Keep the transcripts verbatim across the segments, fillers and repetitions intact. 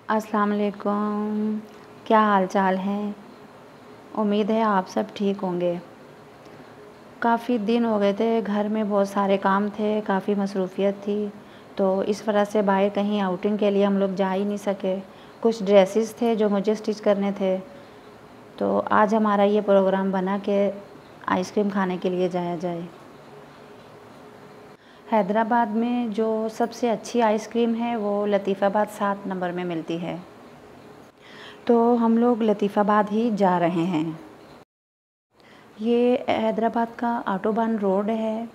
अस्सलाम वालेकुम। क्या हाल चाल है? उम्मीद है आप सब ठीक होंगे। काफ़ी दिन हो गए थे, घर में बहुत सारे काम थे, काफ़ी मसरूफ़ियत थी, तो इस वजह से बाहर कहीं आउटिंग के लिए हम लोग जा ही नहीं सके। कुछ ड्रेसेस थे जो मुझे स्टिच करने थे, तो आज हमारा ये प्रोग्राम बना कि आइसक्रीम खाने के लिए जाया जाए। हैदराबाद में जो सबसे अच्छी आइसक्रीम है वो लतीफ़ाबाद सात नंबर में मिलती है, तो हम लोग लतीफ़ाबाद ही जा रहे हैं। ये हैदराबाद का ऑटोबान रोड है।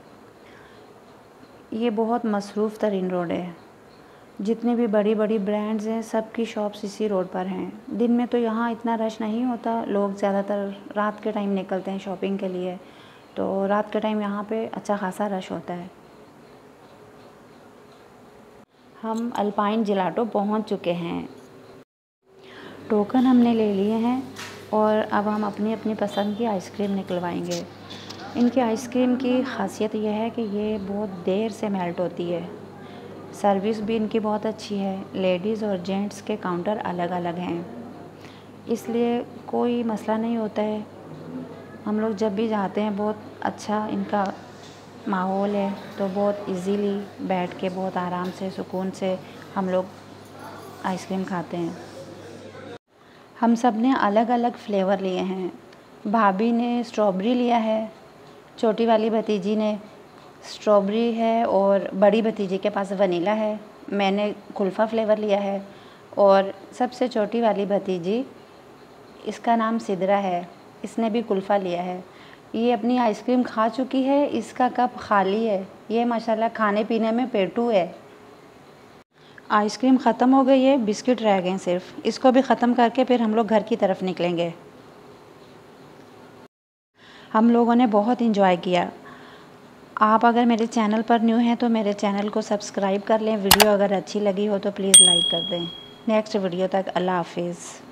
ये बहुत मसरूफ़ तरीन रोड है। जितनी भी बड़ी बड़ी ब्रांड्स हैं सब की शॉप्स इसी रोड पर हैं। दिन में तो यहाँ इतना रश नहीं होता, लोग ज़्यादातर रात के टाइम निकलते हैं शॉपिंग के लिए, तो रात के टाइम यहाँ पे अच्छा खासा रश होता है। हम अल्पाइन जिलाटो पहुँच चुके हैं। टोकन हमने ले लिए हैं और अब हम अपनी अपनी पसंद की आइसक्रीम निकलवाएंगे। इनकी आइसक्रीम की ख़ासियत यह है कि ये बहुत देर से मेल्ट होती है। सर्विस भी इनकी बहुत अच्छी है। लेडीज़ और जेंट्स के काउंटर अलग अलग हैं, इसलिए कोई मसला नहीं होता है। हम लोग जब भी जाते हैं बहुत अच्छा इनका माहौल है, तो बहुत इजीली बैठ के बहुत आराम से सुकून से हम लोग आइसक्रीम खाते हैं। हम सब ने अलग अलग फ्लेवर लिए हैं। भाभी ने स्ट्रॉबेरी लिया है, छोटी वाली भतीजी ने स्ट्रॉबेरी है और बड़ी भतीजी के पास वनीला है। मैंने कुल्फ़ा फ्लेवर लिया है और सबसे छोटी वाली भतीजी, इसका नाम सिदरा है, इसने भी कुल्फ़ा लिया है। ये अपनी आइसक्रीम खा चुकी है, इसका कप खाली है। ये माशाल्लाह खाने पीने में पेटू है। आइसक्रीम ख़त्म हो गई है, बिस्किट रह गए सिर्फ। इसको भी ख़त्म करके फिर हम लोग घर की तरफ निकलेंगे। हम लोगों ने बहुत इंजॉय किया। आप अगर मेरे चैनल पर न्यू हैं तो मेरे चैनल को सब्सक्राइब कर लें। वीडियो अगर अच्छी लगी हो तो प्लीज़ लाइक कर दें। नेक्स्ट वीडियो तक अल्लाह हाफिज़।